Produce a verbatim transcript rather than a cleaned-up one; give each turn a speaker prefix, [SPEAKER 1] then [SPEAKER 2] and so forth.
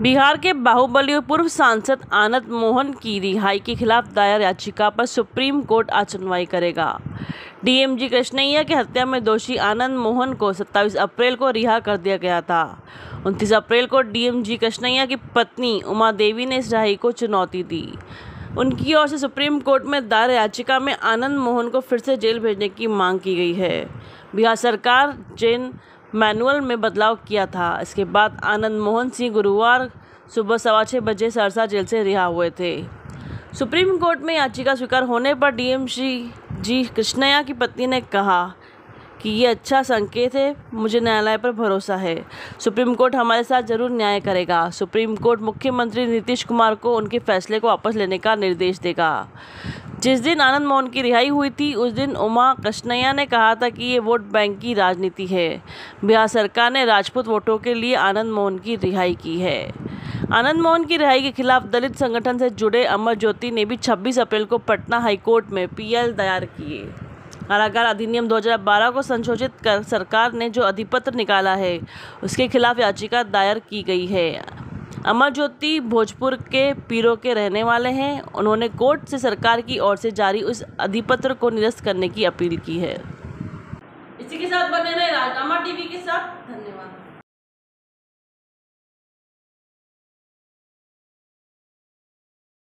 [SPEAKER 1] बिहार के बाहुबली और पूर्व सांसद आनंद मोहन की रिहाई के खिलाफ दायर याचिका पर सुप्रीम कोर्ट आज सुनवाई करेगा। डीएमजी कृष्णैया की हत्या में दोषी आनंद मोहन को सत्ताईस अप्रैल को रिहा कर दिया गया था। उनतीस अप्रैल को डीएमजी कृष्णैया की पत्नी उमा देवी ने इस रिहाई को चुनौती दी। उनकी ओर से सुप्रीम कोर्ट में दायर याचिका में आनंद मोहन को फिर से जेल भेजने की मांग की गई है। बिहार सरकार जेल मैनुअल में बदलाव किया था। इसके बाद आनंद मोहन सिंह गुरुवार सुबह सवा छः बजे सरसा जेल से रिहा हुए थे। सुप्रीम कोर्ट में याचिका स्वीकार होने पर डीएमजी जी कृष्णैया की पत्नी ने कहा कि ये अच्छा संकेत है, मुझे न्यायालय पर भरोसा है। सुप्रीम कोर्ट हमारे साथ जरूर न्याय करेगा। सुप्रीम कोर्ट मुख्यमंत्री नीतीश कुमार को उनके फैसले को वापस लेने का निर्देश देगा। जिस दिन आनंद मोहन की रिहाई हुई थी उस दिन उमा कृष्णैया ने कहा था कि ये वोट बैंक की राजनीति है। बिहार सरकार ने राजपूत वोटों के लिए आनंद मोहन की रिहाई की है। आनंद मोहन की रिहाई के खिलाफ दलित संगठन से जुड़े अमर ज्योति ने भी छब्बीस अप्रैल को पटना हाईकोर्ट में पीएल दायर किए। कारागार अधिनियम दो हज़ार बारह को संशोधित कर सरकार ने जो अधिपत्र निकाला है उसके खिलाफ याचिका दायर की गई है। अमर ज्योति भोजपुर के पीरो के रहने वाले हैं। उन्होंने कोर्ट से सरकार की ओर से जारी उस अधिपत्र को निरस्त करने की अपील की है। इसी के साथ बने रहे राजनामा टीवी के साथ।